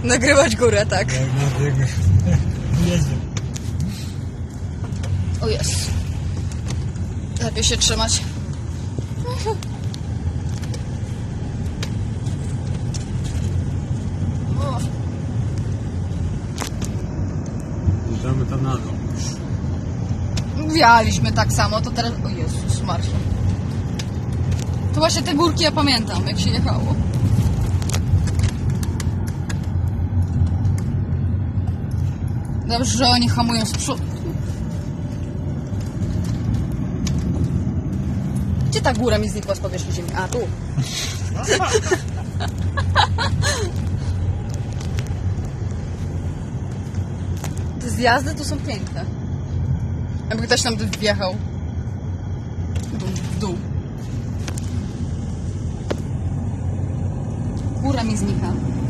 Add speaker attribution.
Speaker 1: Nagrywać górę, tak.
Speaker 2: Jedzie.
Speaker 1: O jest. Lepiej się trzymać. O.
Speaker 2: Idziemy tam na dół.
Speaker 1: Wjechaliśmy tak samo, to teraz... O Jezus Maria. To właśnie te górki ja pamiętam, jak się jechało. Dobrze, że oni hamują z przodu. Gdzie ta góra mi znikła z powierzchni ziemi? A, tu. Te zjazdy tu są piękne. Jakby ktoś tam wjechał w dół. Góra mi znika.